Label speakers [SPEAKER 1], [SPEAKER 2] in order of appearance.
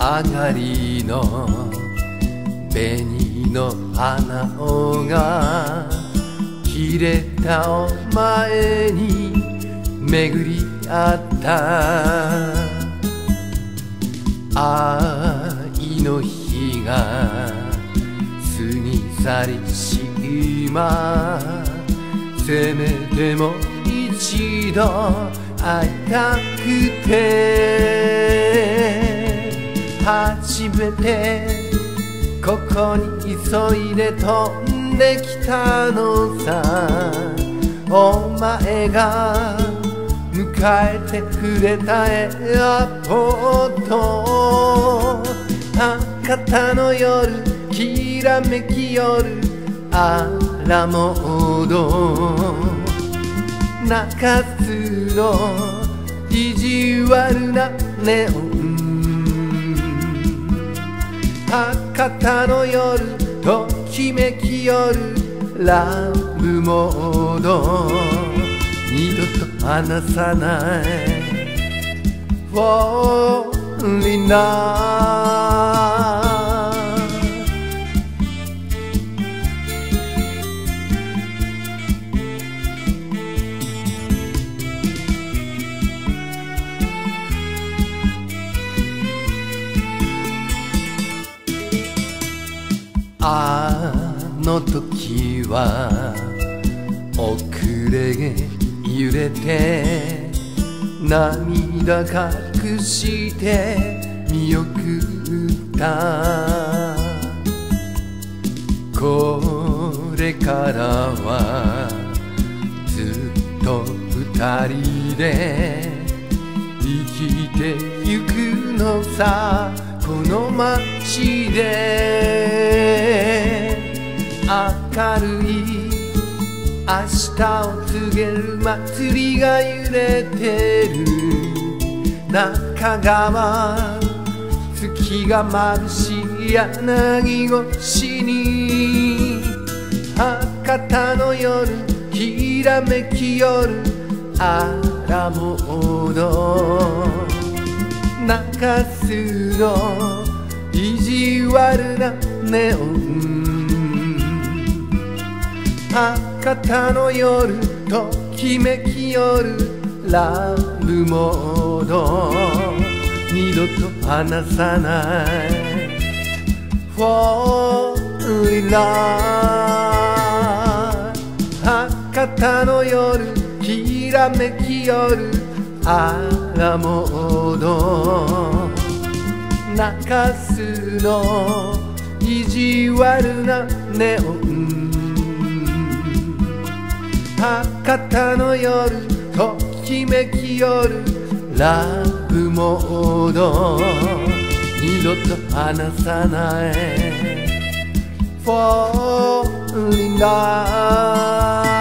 [SPEAKER 1] 上がりの紅の花緒が切れたお前に巡り合った愛の日が過ぎ去りし今せめても一度会いたくて初めてここに急いで飛んできたのさお前が迎えてくれたエアポート博多の夜きらめき夜アラモード中洲の意地悪なネオン博多の夜ときめき夜ラブモード二度と離さないFalling nowあの時は遅れ揺れて涙隠して見送ったこれからはずっと二人で生きてゆくのさこの街で明るい明日を告げる祭りが揺れてる中川月が眩しい柳越しに博多の夜きらめき夜アラモード中洲の意地悪なネオン博多の夜ときめき夜ラブモード二度と離さないFall in love博多の夜きらめき夜アラモード中洲の意地悪なネオン博多の夜ときめき夜ラブモード二度と離さない Fall in love